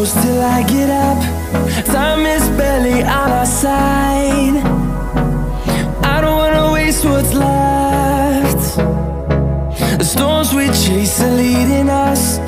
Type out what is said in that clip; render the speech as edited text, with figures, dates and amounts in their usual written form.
close till I get up. Time is barely on our side. I don't wanna waste what's left. The storms we chase are leading us.